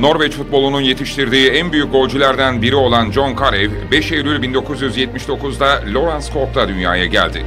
Norveç futbolunun yetiştirdiği en büyük golcülerden biri olan John Carew, 5 Eylül 1979'da Lorenskog'da dünyaya geldi.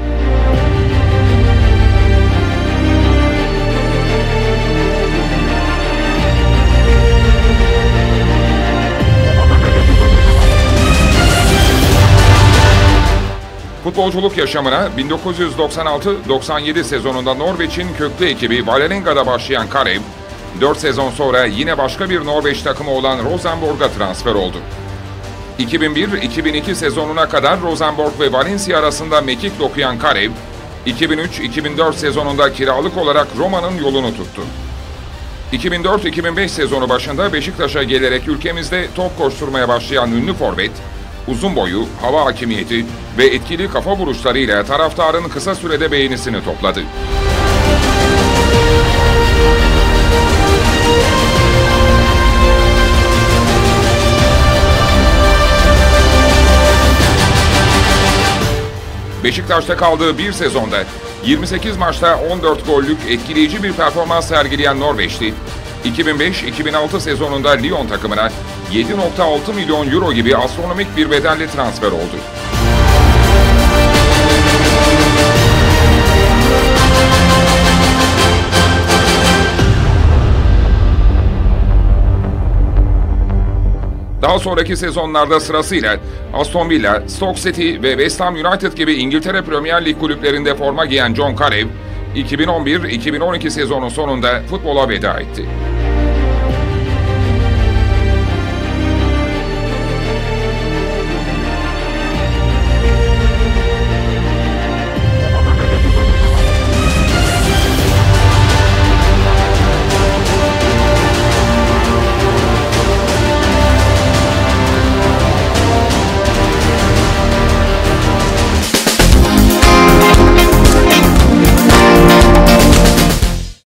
Futbolculuk yaşamına 1996-97 sezonunda Norveç'in köklü ekibi Vålerenga'da başlayan Carew, 4 sezon sonra yine başka bir Norveç takımı olan Rosenborg'a transfer oldu. 2001-2002 sezonuna kadar Rosenborg ve Valencia arasında mekik dokuyan Carew, 2003-2004 sezonunda kiralık olarak Roma'nın yolunu tuttu. 2004-2005 sezonu başında Beşiktaş'a gelerek ülkemizde top koşturmaya başlayan ünlü forvet, uzun boyu, hava hakimiyeti ve etkili kafa vuruşlarıyla taraftarın kısa sürede beğenisini topladı. Beşiktaş'ta kaldığı bir sezonda 28 maçta 14 gollük etkileyici bir performans sergileyen Norveçli, 2005-2006 sezonunda Lyon takımına 7,6 milyon euro gibi astronomik bir bedelle transfer oldu. Daha sonraki sezonlarda sırasıyla Aston Villa, Stoke City ve West Ham United gibi İngiltere Premier Lig kulüplerinde forma giyen John Carew, 2011-2012 sezonun sonunda futbola veda etti.